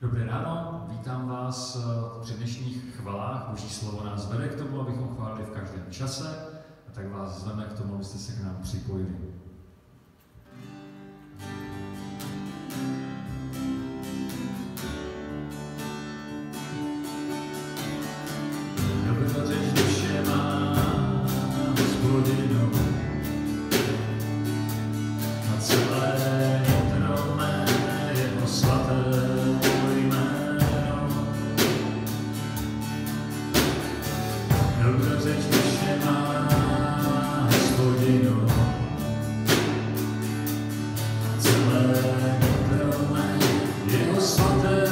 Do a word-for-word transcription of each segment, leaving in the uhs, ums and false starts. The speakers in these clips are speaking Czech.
Dobré ráno, vítám vás při dnešních chvalách. Boží slovo nás vede k tomu, abychom chválili v každém čase, a tak vás zveme k tomu, abyste se k nám připojili. Dobrořeč duše má Hospodinu, a celé nitro mé jeho svaté jméno. Dobrořeč duše má Hospodinu, a celé nitro mé jeho svaté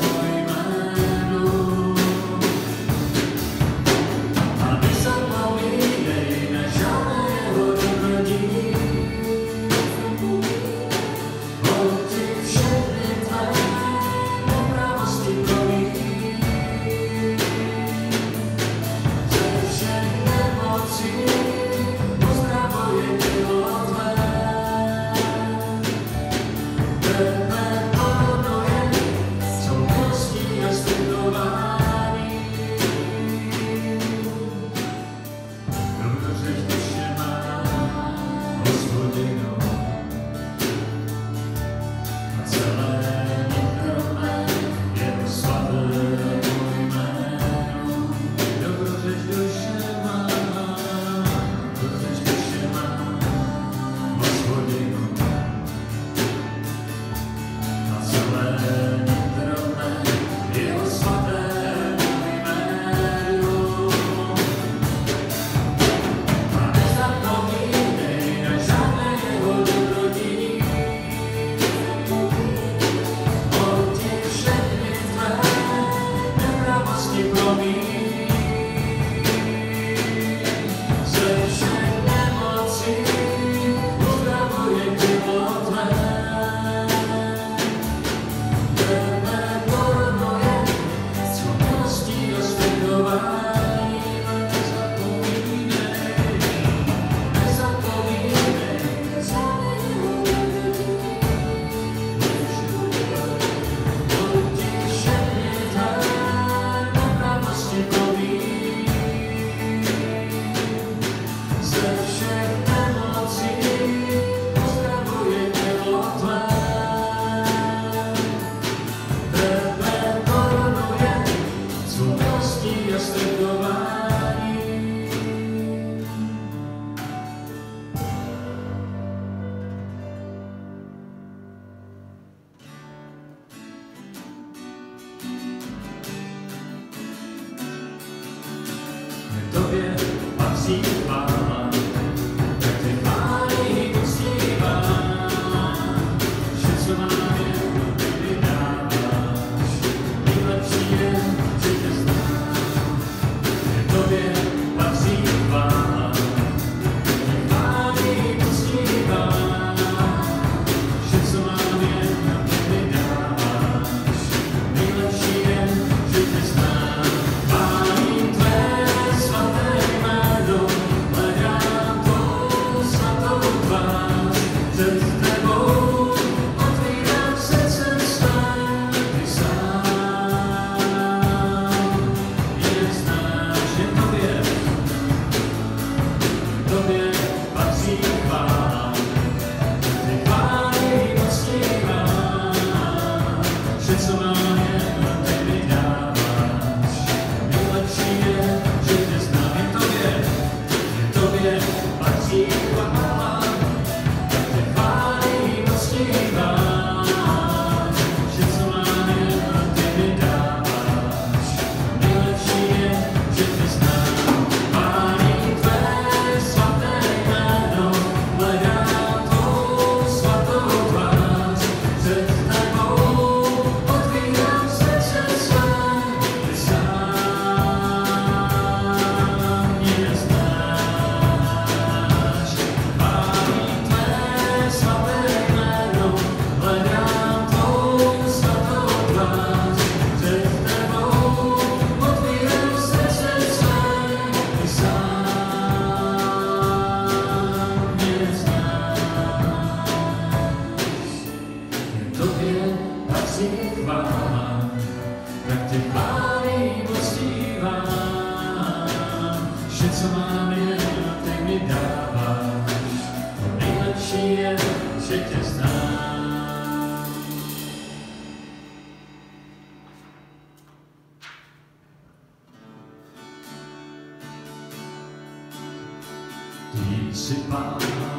Tobě patří chvála, tak tě chválí uctívám. Vše, co mám, je, ty mi dáváš. Nejlepší je, že tě znám. Tobě patří chvála, tak tě chválí uctívám. Vše, co mám, je, ty mi dáváš. Nejlepší je, že tě znám. Chválím tvé svaté jméno, hledám tvou svatou tvář. Před tebou otvírám srdce své, ty sám je znáš. Jen tobě, tobě patří chvála, ty chválím uctívám. Vše, co mám, je, ty mi dáváš. Nejlepší je, že tě znám. Jen tobě, jen tobě patří chvála, tak tě chválím uctívám. Vše, co mám, je, ty mi dáváš. Nejlepší je, že tě znám. Chválím tvé svaté jméno, hledám tvou svatou tvář. Před tebou otvírám srdce své, ty sám mě znáš. Chválím tvé svaté jméno, hledám tvou svatou tvář. Před tebou otvírám srdce své, ty sám mě znáš. Jen tobě patří chvála, tak tě Páni uctívám. Vše, co mám, je, ty mi dáváš. To nejlepší je, že tě znám. Ty jsi Pán,